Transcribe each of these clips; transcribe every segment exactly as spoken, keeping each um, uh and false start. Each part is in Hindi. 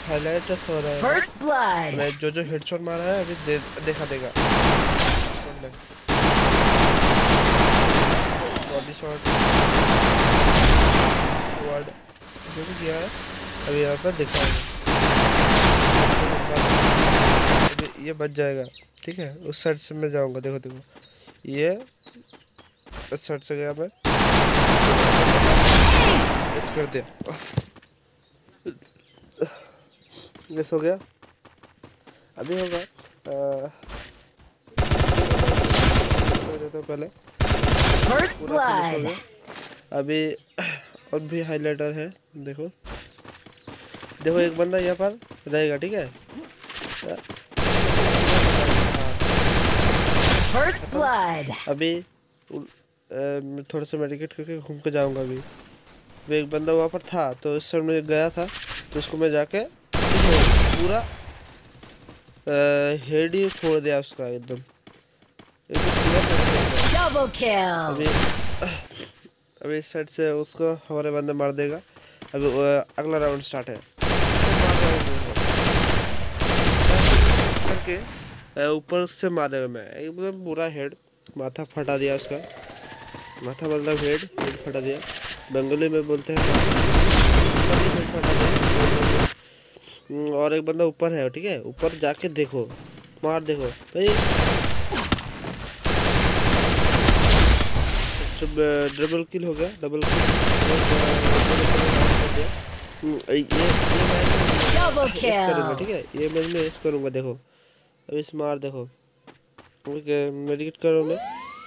हाइलाइट्स हो रहा है। First blood. मैं जो जो हेडशॉट मारा है अभी दे, देखा देगा। बॉडी शॉट वर्ड जो भी किया है अभी यहाँ पर दिखाएगा। अभी ये बच जाएगा, ठीक है। उस साइड से मैं जाऊँगा, देखो देखो ये इस साइड से गया मैं, मिस कर दिया, मिस हो गया। अभी होगा देता हूँ पहले। First blood. अभी और भी हाइलाइटर है, देखो देखो एक बंदा यहाँ पर रहेगा, ठीक है। First blood. अभी मैं थोड़ा सा मेडिकेट करके घूम के जाऊंगा। अभी अभी एक बंदा वहाँ पर था तो उस समय में गया था तो उसको मैं जाके पूरा हेड ही फोड़ दिया उसका एकदम। Double kill. अभी अभी इस साइड से उसको हमारे बंदे मार देगा। अभी अगला राउंड स्टार्ट है करके ऊपर से मारे मैं एकदम पूरा हेड, माथा फटा दिया उसका। माथा मतलब हेड हेड फटा दिया, बंगाली में बोलते हैं हेड फटा दिया। और एक बंदा ऊपर है, ठीक है। ऊपर जाके देखो, मार देखो भाई, डबल किल हो गया, डबल किल। ये ये करूँगा, ठीक है। ये मैच में इस करूँगा, देखो अभी इस मार देखो। मेडिकेट करो मैं,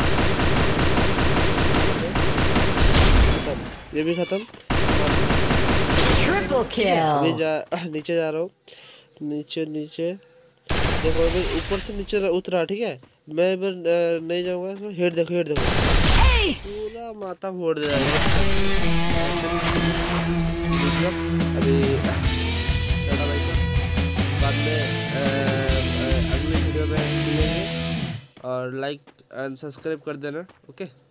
ये भी खत्म। Triple kill. अभी जा नीचे जा रहा हूँ, नीचे नीचे देखो। अभी ऊपर से नीचे उतरा, ठीक है। मैं इधर नहीं जाऊँगा। हेड देखो, हेड देखो, पूरा माथा फोड़ दे। अभी बाद में अगली वीडियो में मिलेंगे और लाइक एंड सब्सक्राइब कर देना, ओके।